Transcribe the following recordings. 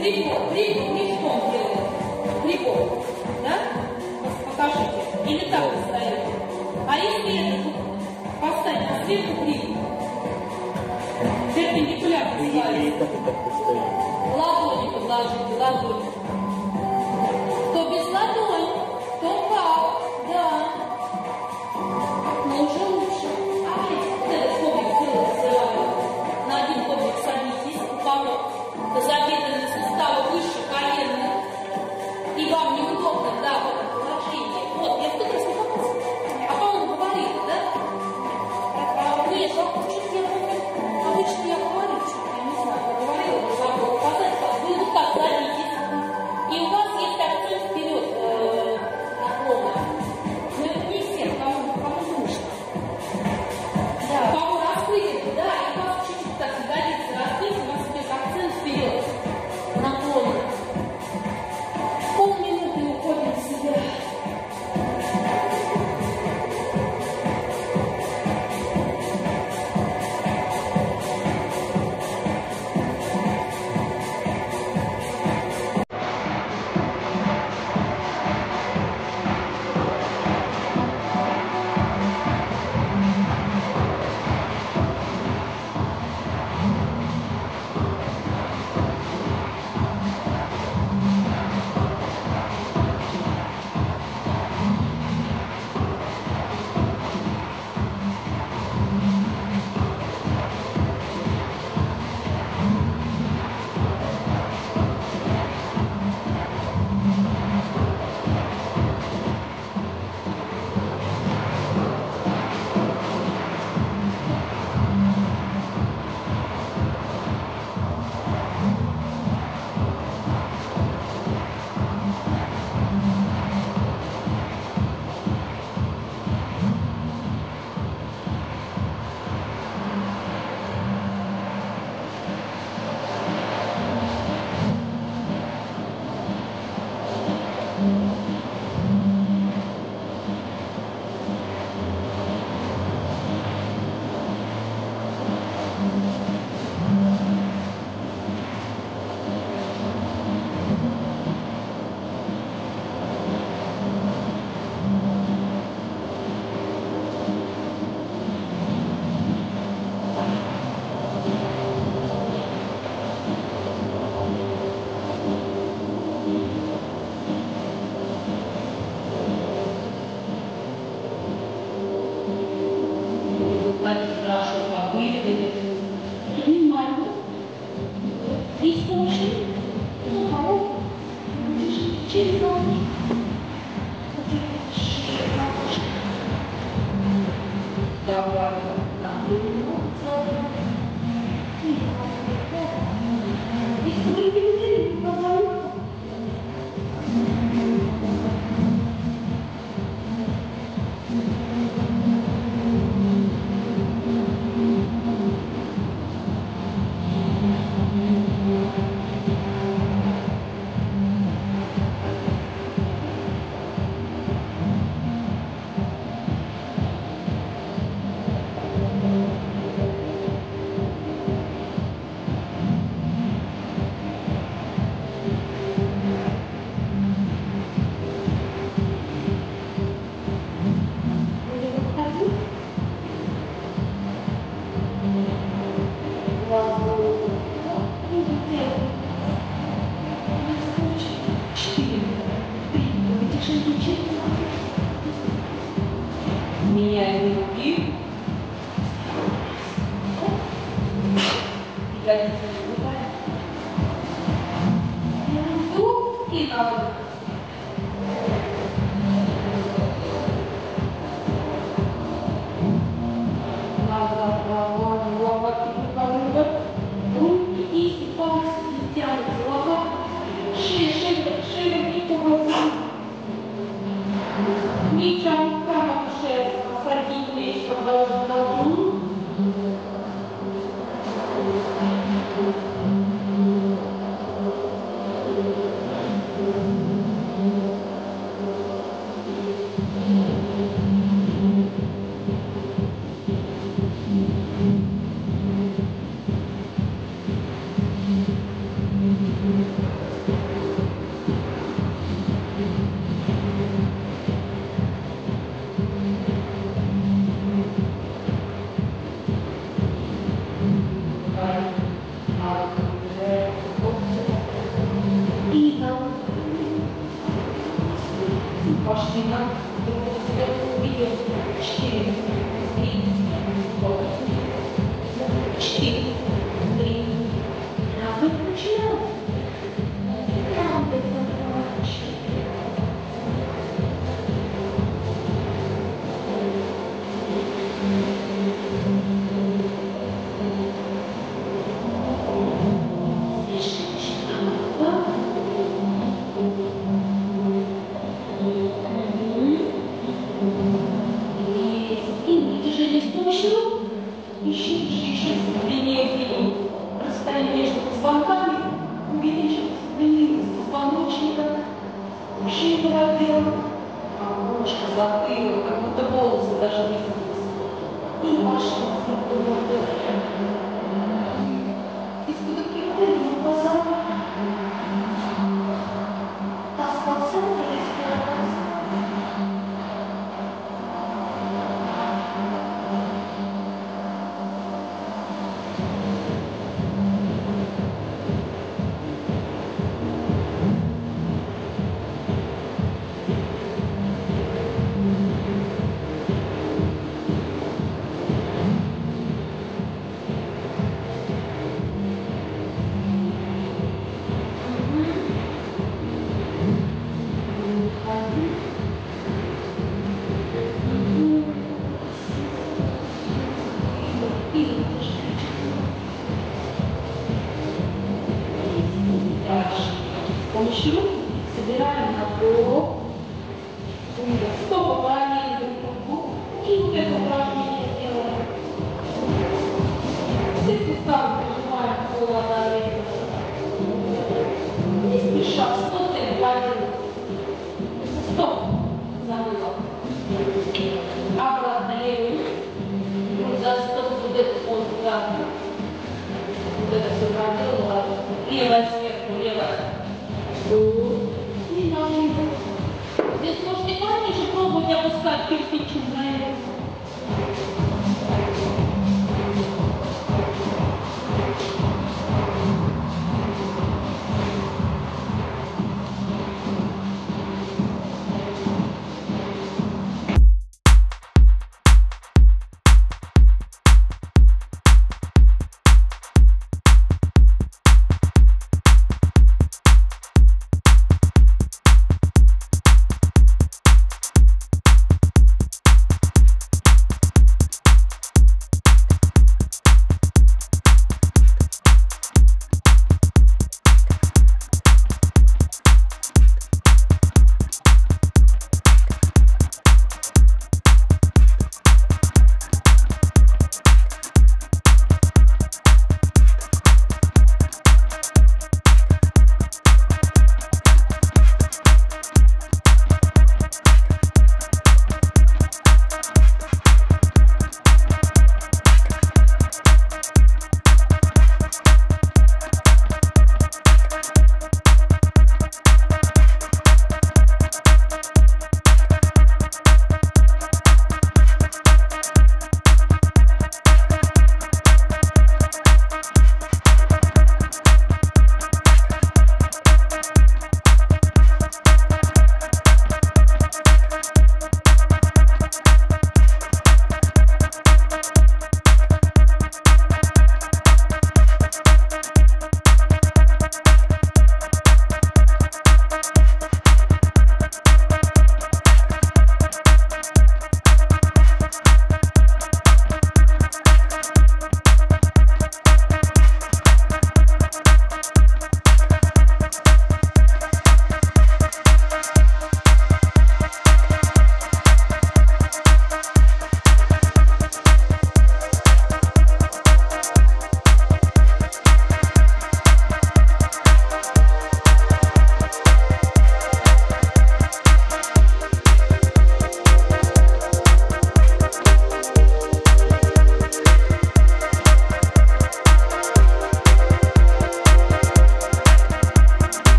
грибок делаем. Грибок, да? Покажите. Или так поставить. А если поставить сверху гриб, перпендикулярно ставить, ладони подложите, ладони, то без ладони, то как, да. Но уже лучше. А вот этот кубик сделаем. На один кубик садитесь, у кого тазобедренные суставы выше коленных, и вам неудобно, да, в этом положении. Вот, я в тот раз не попался. А по-моему, говорила, да? Нет, что-то я помню. Обычно я говорю, что-то я не знаю, я говорила, но забыла показать. Вы вот так садитесь, и у вас есть акцент вперед наклона. Но это не всем, кому нужно. Да, кому раскрыть, да, и у вас чуть-чуть так ягодицы раскрыть, у вас идет акцент вперед наклона. Полминуты уходим в себя. Меняем руки. Ягодицы выпускаем. Вдох и на выдох. Назад, голову, лопатки на выдох. Руки и пальцы тянут глаза. Шея и поворот. Мечом камок шея. Садить плечи, положить на лбу. помощью еще длиннее расстояние между позвонками, увеличилось длины позвоночника, шея породела, макушка, затылок, как будто волосы даже двигались. И пошли вдруг из-под кипы глаза. Таз по центру растирался. С помощью рук собираем на пол, стопы параллельно друг другу, и вот это упражнение делаем. Все суставы прижимаем к полу одновременно. Не спеша, стоп, один. Стоп, забыла. Обратно левый. Грудь за стоп, вот это позу, да. Вот это все проделала. Левая сверху, левая. И ноги. Здесь можете пониже пробовать опускать кирпичи вдвоем.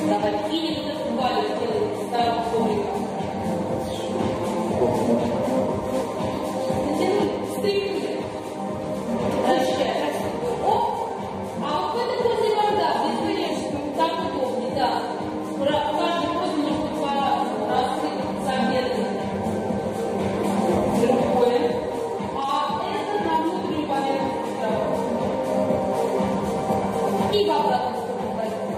Давайте. И не вот эту балю сделайте, ставим ковриком. Натянули, стряхнули. Дальше. Оп. А вот в этой позе вода, без варежки, так удобнее, да. Каждый позе может быть по-разному. Раскрыть, замедленно. Другое. А это на внутреннюю поверхность трава. И в обратную сторону пойдем.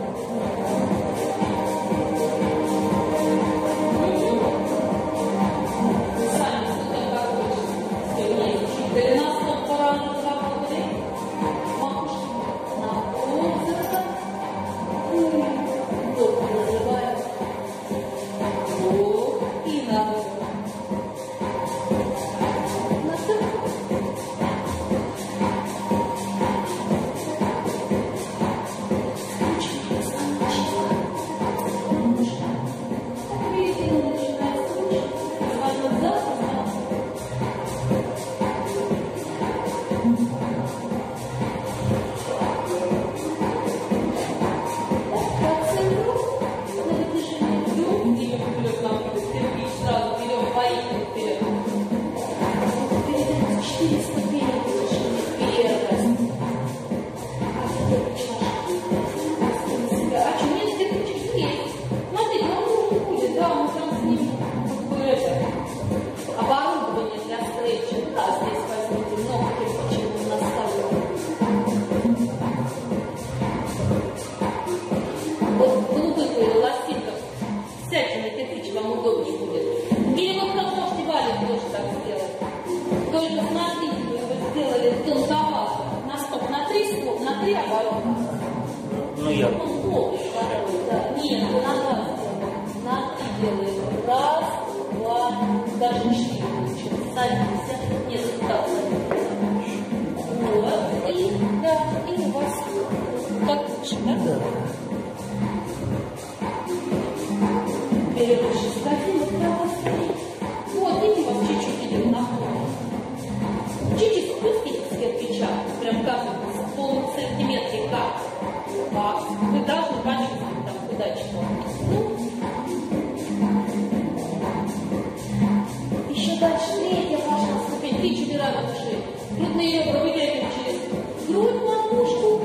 Сами сюда покрутим. Сильнее. Голеностоп по-разному заработали. Макушку на ползерка. Вдох называем. Вдох и наверх. Оборудование для встречи. Да, здесь возьмите много кирпичей наставлю. Вот в голубых лосинках сядьте на кирпич, вам удобнее будет. Или вот как можете валик тоже так сделать. Только смотрите, вы его сделали тонковато. На стоп, на 3 оборота. Ну я. Он плотный такой, да. Нет, вы на 2 сделаете. На 3 делаем. Раз, 2, даже 4 получилось. Садимся. Нет, так садимся. Вот. И, да, и у вас так лучше, да? Да. Вперед лучше скатилась, правой стороны. Вот, видите, вам чуть-чуть идет наклон. Чуть-чуть спустите с кирпича. Прям как в полсантиметре как. Вы должны почувствовать там куда что. Ну, еще дальше 3-я пошла ступень. 3-4 раза дыши. Грудные ребра вытягиваем через грудь, макушку.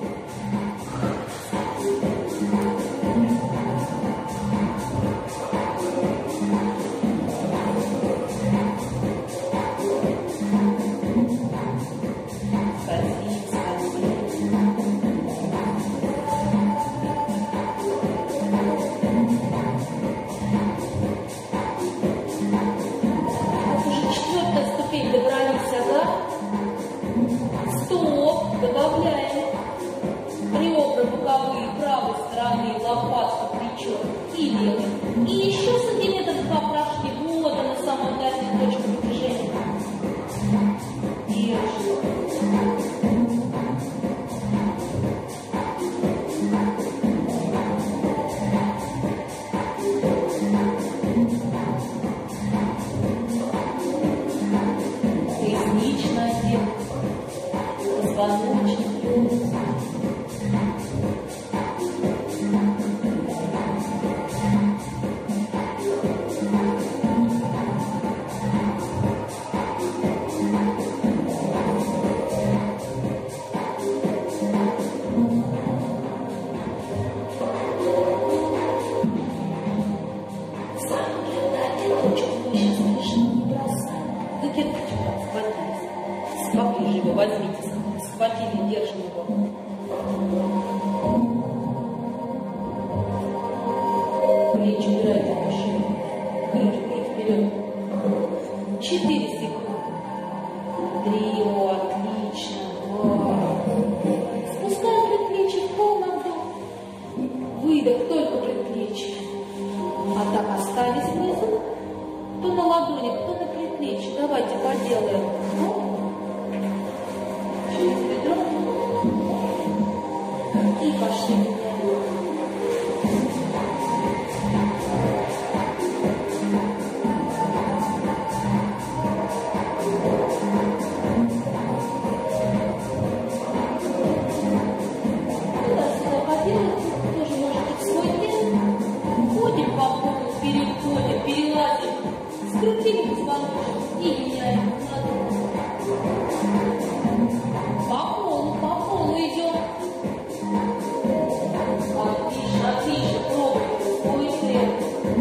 Добавляем ребра боковые правой стороны, лопатка, плечо и левой. И еще сантиметр 2 прошли. Вот она, самая дальняя точка движения. Держим. Ресничный отдел. Позвоночник. Поближе его возьмите, схватили, держим его. Плечи убирайте на шею. Грудь вперед. 4 секунды. 3, отлично. 2. Спускаем предплечье в полном вдох. Выдох, только предплечье. А так остались внизу. То на ладони, то на предплечье. Давайте поделаем. Через бедро. И пошли. Туда-сюда поделать. Тоже можете в свой темп. закрепили позвоночник и меняем. По полу идем. Отлично, отлично. Пробуем. Слева.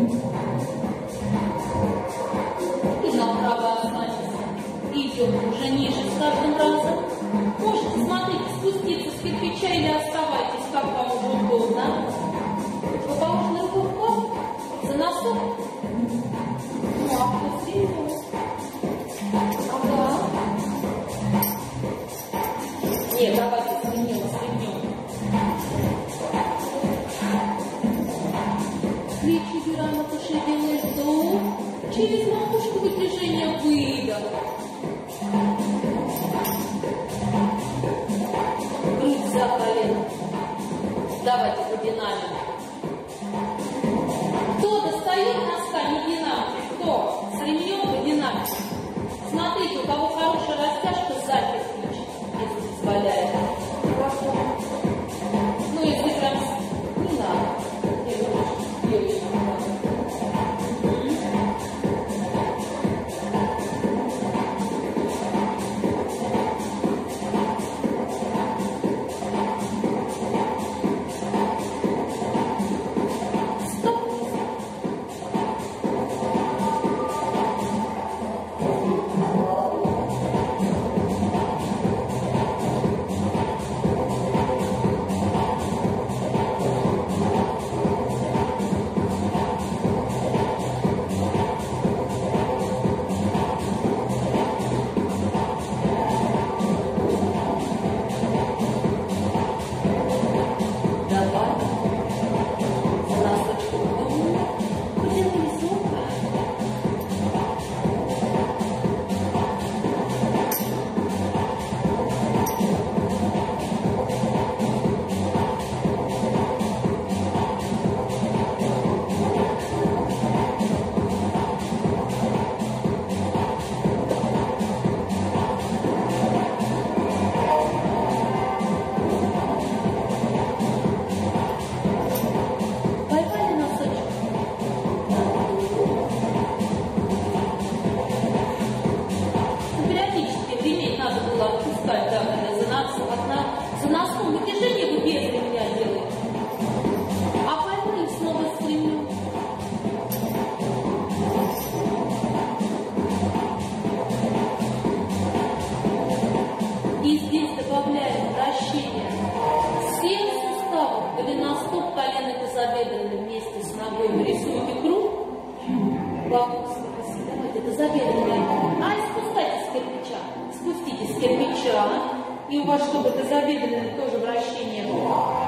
И направо останемся. Идем уже ниже с каждым разом. Можете, смотрите, спуститься с кирпича или оставайтесь, как вам уже удобно. Противоположный рукав за носок. Ну, опусти его. Ага. Нет, давайте среднем. Плечи убираем от ушей, делаем вдох. Через макушку выдвижение, выдох. Грудь за колено. Давайте по динамике. Кто достает носка, не динамик. Кто с ремнем по динамике. Смотрите, у кого хорошая растяжка, сзади кирпич, если позволяет. Хорошо. Ну, если прям не надо. Девочка. За носком движение вы без ремня делаете. А поймали снова с ремнем. И здесь добавляем вращение всех суставов, голеностоп, колено тазобедренное вместе с ногой. Вы рисуете круг. Вокруг давайте тазобедренное. А и спускайтесь с кирпича. Спуститесь с кирпича. И у вас, чтобы тазобедренное тоже вращение было.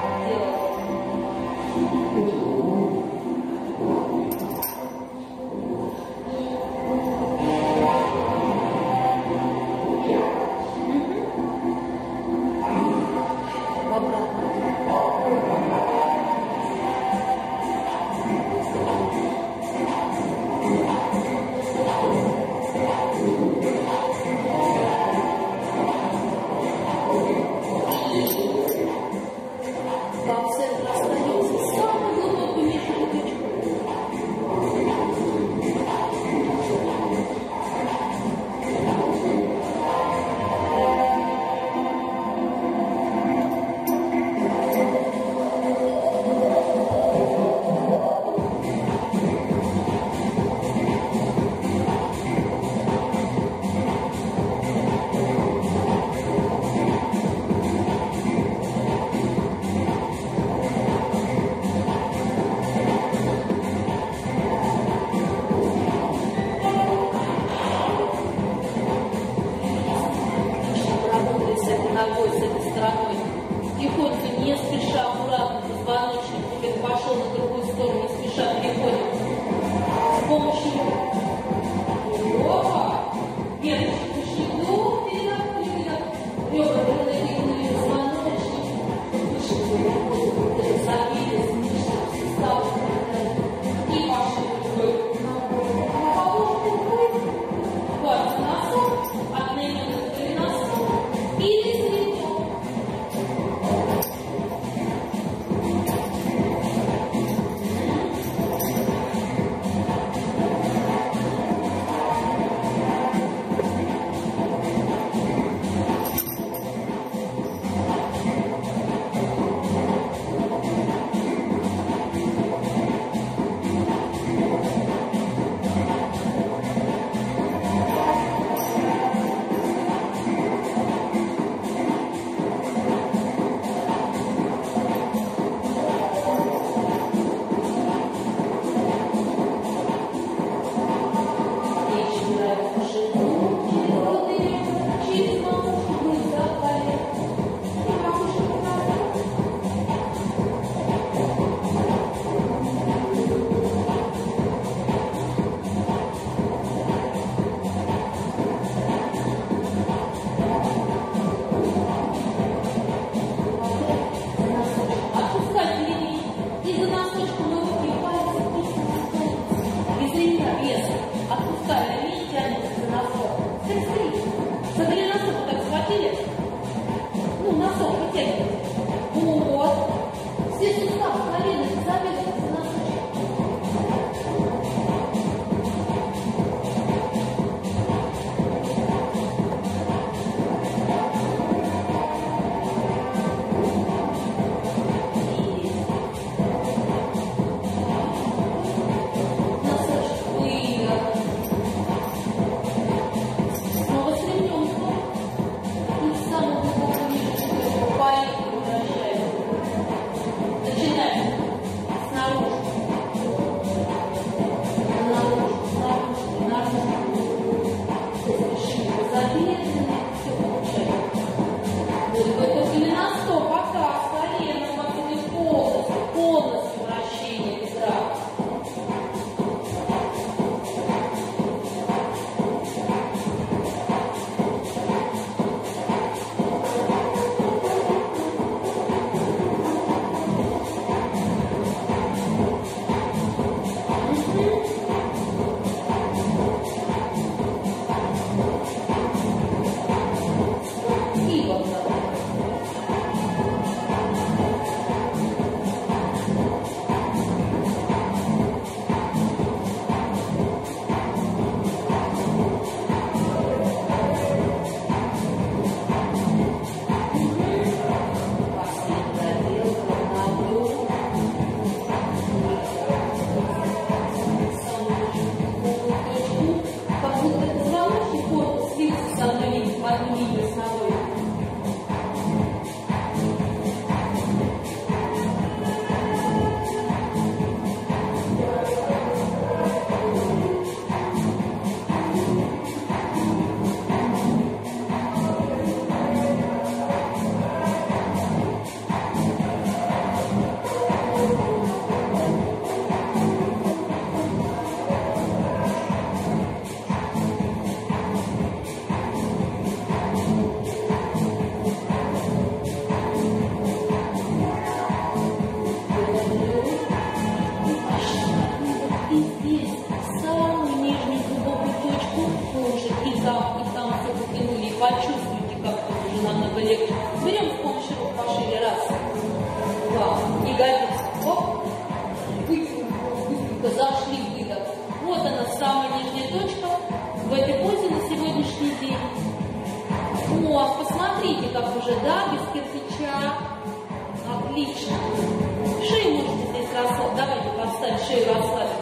точка в этой позе на сегодняшний день. О, посмотрите, как уже, да, без кирпича. Отлично. Шею можете здесь расслабить. Давайте поставим шею расслабить.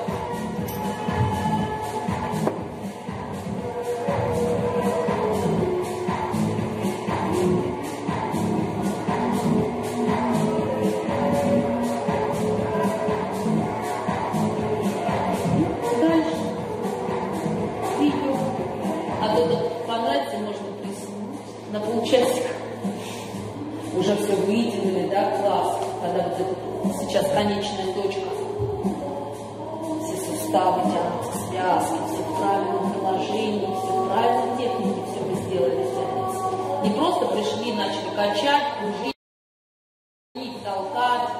На полчасика. Уже все вытянули, да, класс. Когда вот это сейчас конечная точка. Все суставы тянутся, связки, все в правильном положении, все в правильной технике, все мы сделали, тянется. Не просто пришли, начали качать, кружить, толкать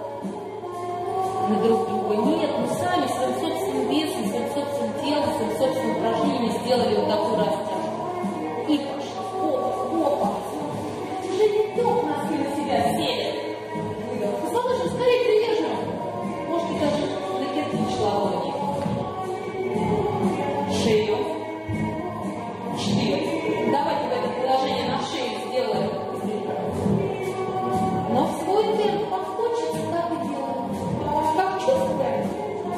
на друг друга. Нет, мы сами своим собственным весом, своим собственным телом, своим собственным упражнением сделали вот такую растяжку. И пошли. Опа. Уже не вдох носки на себя сели. Выдох. Посмотрите, скорее придержим. Можете даже на кирпич ладони. Шею. 4. Давайте в это положение на шею сделаем. Но в свой темп, как хочется, так и делаем. Как чувствуем.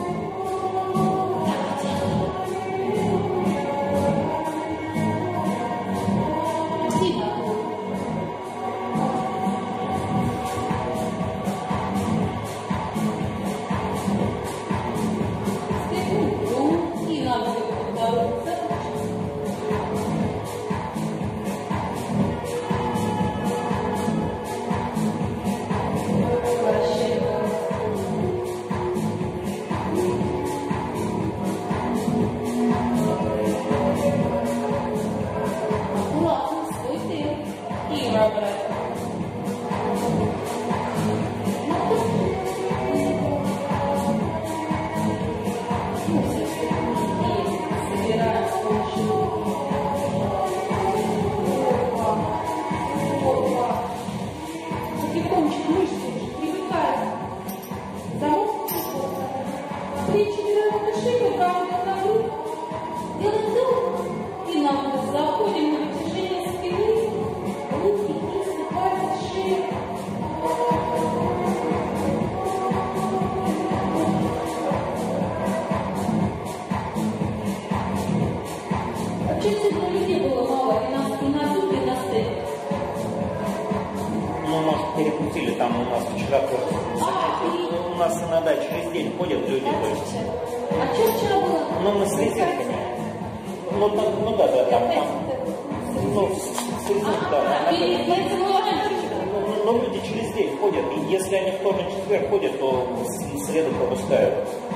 Перекрутили, там у нас вчера у нас иногда через день ходят люди. То есть. А что вчера было? Ну, мы с резинками. Ну да, там. Ну, с резинками, но люди через день ходят. И если они вторник, четверг ходят, то в среду пропускают.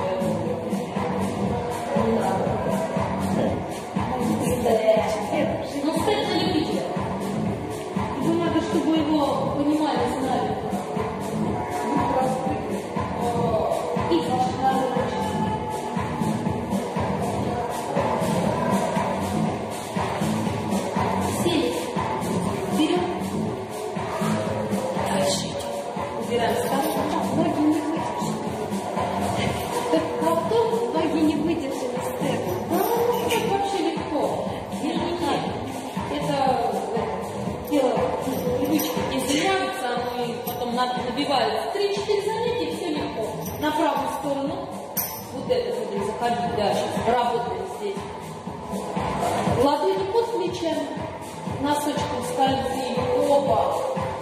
Ну, стоит на любителя. Ему надо, чтобы его понимали, знали. И значит, надо учиться. Сели. Вперед. Дальше. Убираем старшего. Ноги не выдержали. Потом ноги не выдержали степ. Это вообще легко. Это дело привычки. Если нравится, оно и потом набивается. 3-4 занятия, все легко. На правую сторону. Вот это будем заходить дальше. Работаем здесь. Ладони под плечами. Носочком скользим. Опа.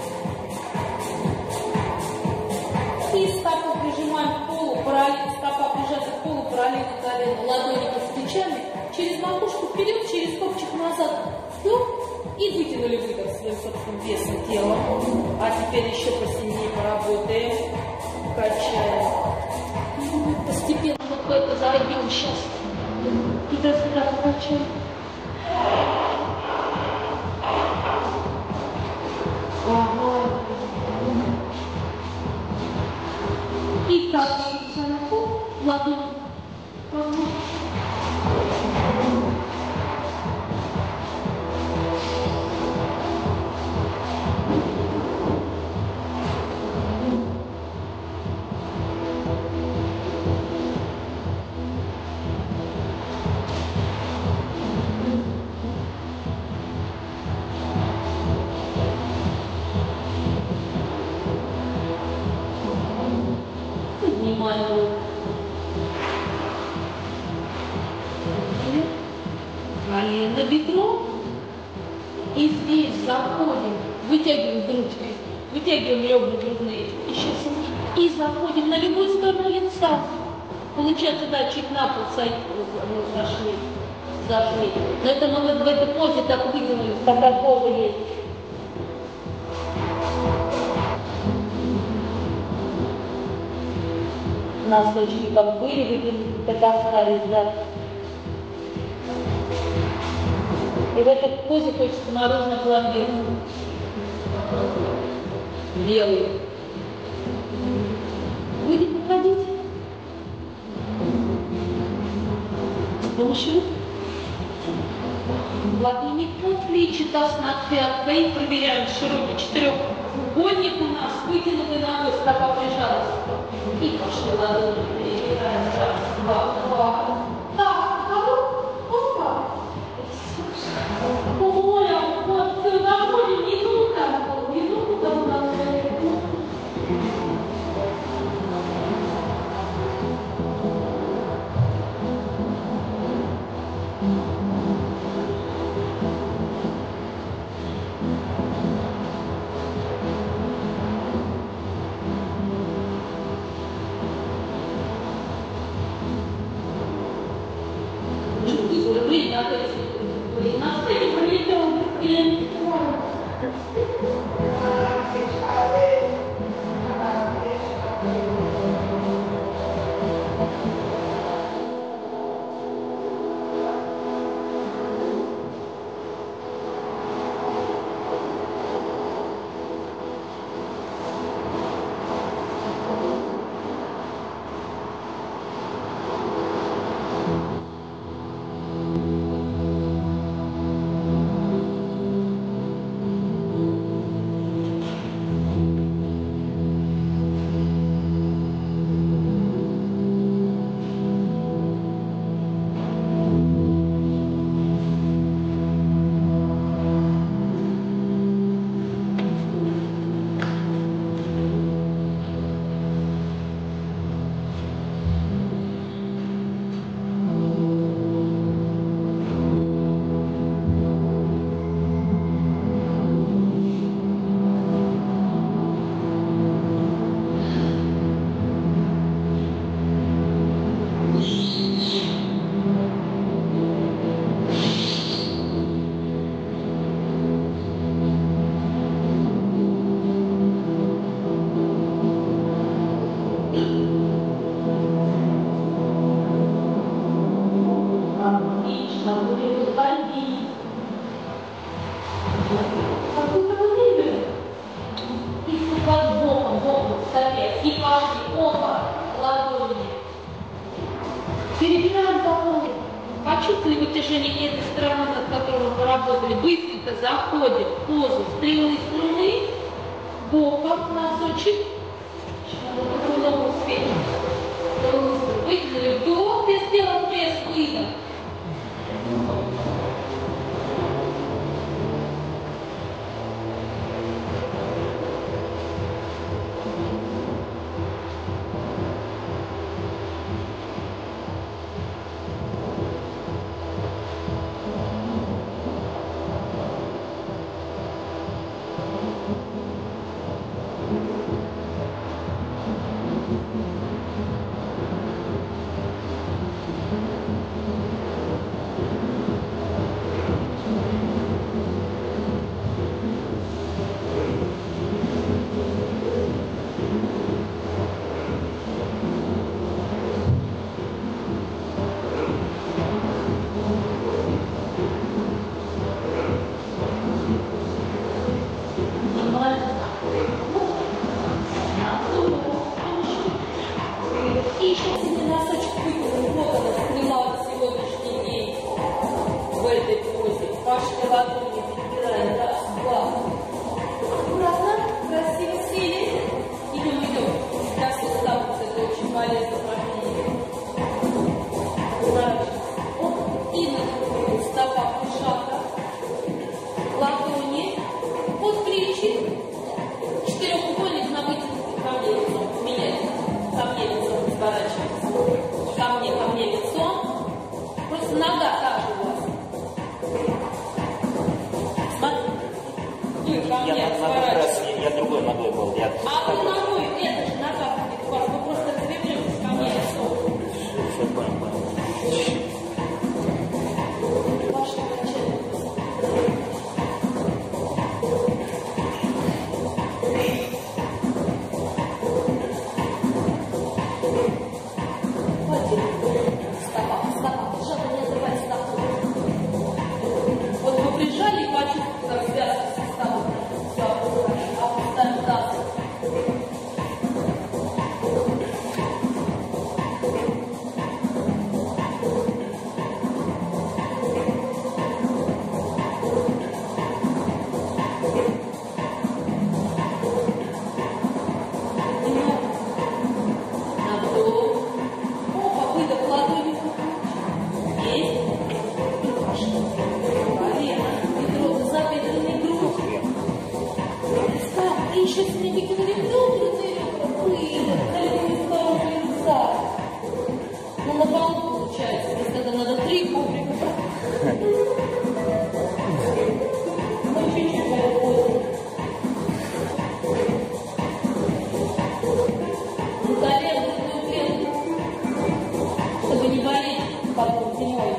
И стопу прижимаем к полу. Стопа прижата к полу, параллельно колену. Ладони под плечами. Через макушку вперед, через копчик назад. Вдох. И вытянули выдох своим собственным весом тела. А теперь еще посильнее поработаем. Качаем. Постепенно какой-то зайдем сейчас. Туда-сюда покачаем. Ага. И так, на пол, ладонь. за бедро и здесь заходим, вытягиваем грудь, вытягиваем ребра грудные и заходим на любую сторону лица. Получается, да, чуть на пол зашли. Но это мы в этой позе так выделили, такая поза есть. Носочки как были, выделили, так остались, да. И в этой позе хочется наружно пломбировать. Белый. Будем выходить. С помощью ладони под плечи, таз над пяткой. Проверяем широкий четырехугольник у нас. Вытянули ногой, стопа прижалась. И пошли ладони. Перебираем. Раз, два, два. Так, опа. Ой, вот находим минуту там надо. Почувствовали вытяжение этой стороны, над которой мы работали. Быстренько заходим в позу стрелы струны, боком носочек. Надо ногу успеть. Вытянули вдох, ты сделал пресс, выдох. на полу получается. То есть это надо 3 коврика. Ну, чуть-чуть подходим. Чтобы не болеть потом зимой.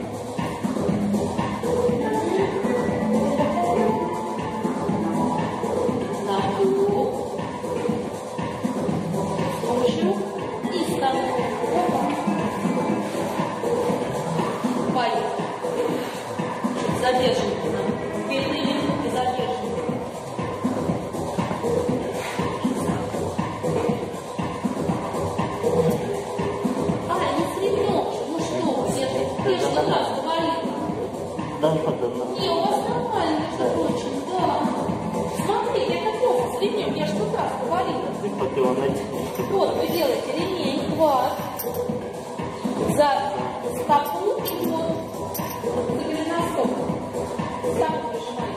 Задержим. Перед минутой задержим. Не среднешь. Ну что, ты же как раз говорил. Да, да. Не, у вас нормально, между прочим, да. Смотри, я такого среднем, я же как раз говорила. Вот, вы делаете ремень, хват, за стопу и вот за голеностоп. Стопу прижимаете.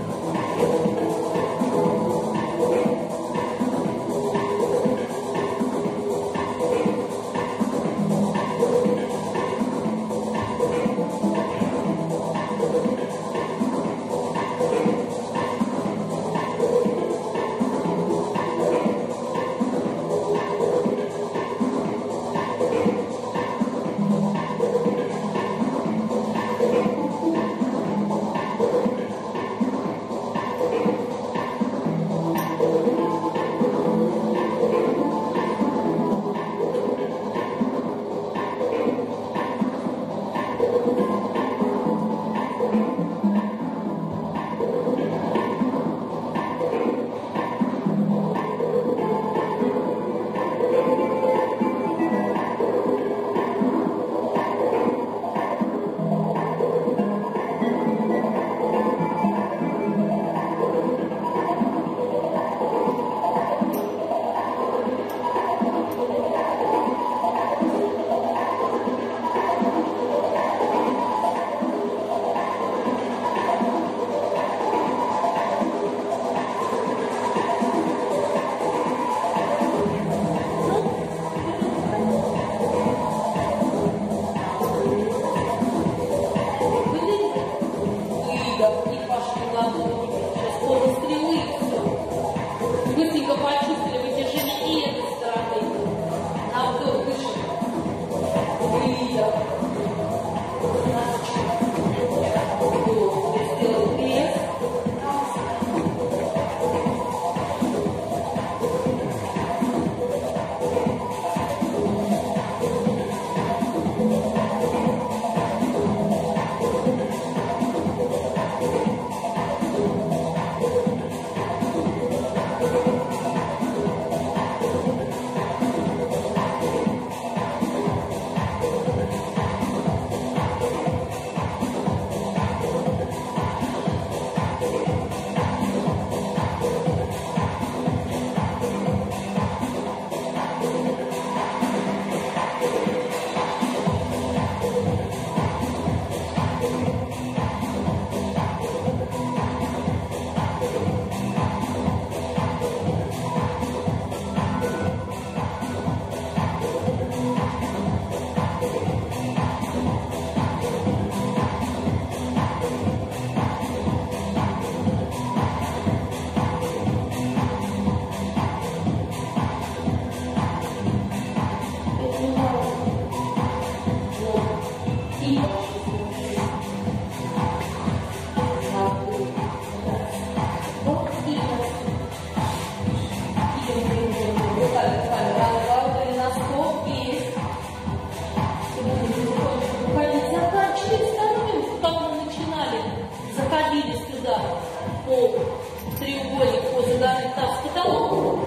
Треугольник возле ударных таз в потолок.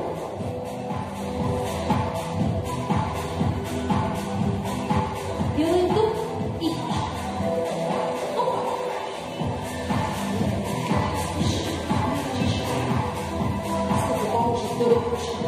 Делаем вдох и поможет.